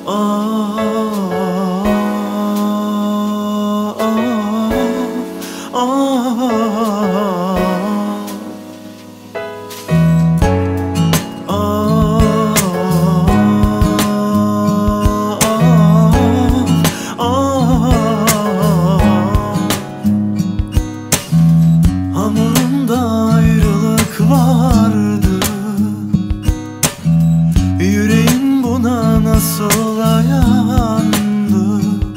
Hamurunda ayrılık vardı, yüreğim buna nasıl dayandı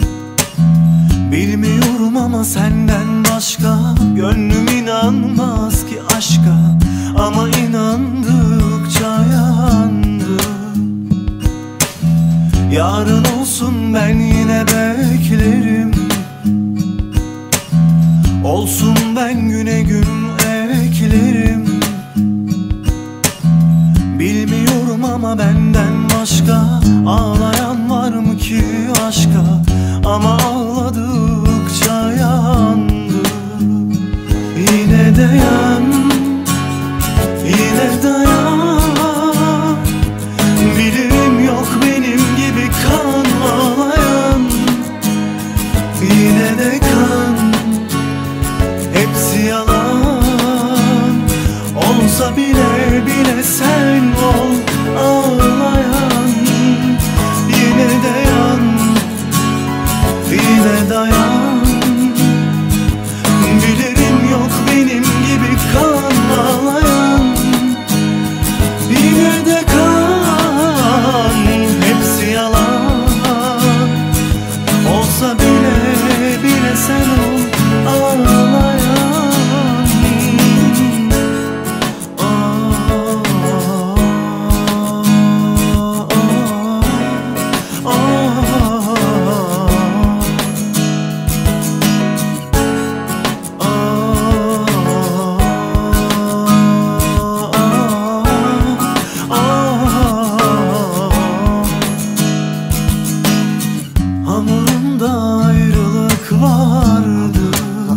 bilmiyorum ama senden başka gönlüm inanmaz ki aşka, ama inandıkça yandı. Yarın olsun ben yine beklerim, olsun ben güne gün eklerim. Bilmiyorum ama benden başka ağlayan var mı ki aşka, ama ağladıkça yandı. Yine de yan, yine dayan. Bilirim yok benim gibi kan ağlayan. Yine de kan, hepsi yalan. Olsa bile bile sen ol ağlayan. Yine de yan, yine dayan. Bilirim yok benim gibi kan ağlayan. Yine de kan, hepsi yalan. Olsa bile bile sen ol ağlayan. Hamurunda ayrılık vardı,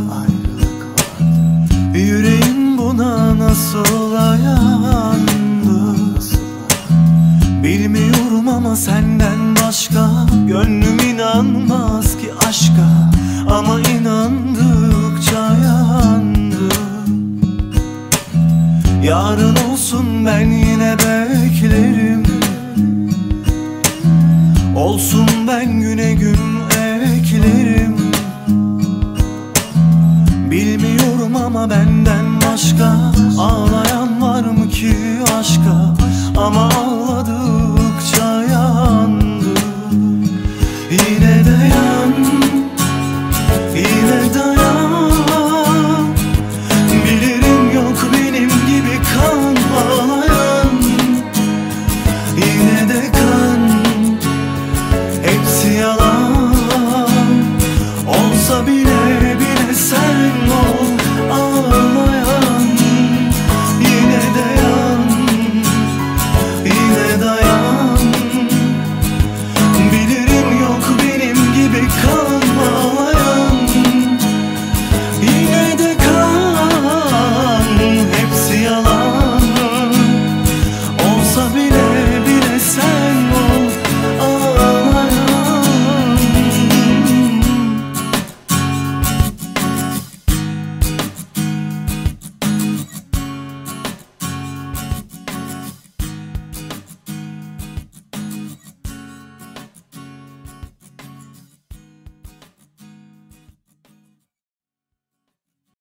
yüreğim buna nasıl dayandı bilmiyorum ama senden başka gönlüm inanmaz ki aşka, ama inandıkça yandı. Yarın olsun ben yine beklerim, olsun ben güne gün eklerim. Bilmiyorum ama benden başka ağlayan var mı ki aşka, ama ağladıkça yandı. Yine de yan, yine dayan. Bilirim yok benim gibi kan ağlayan. Yine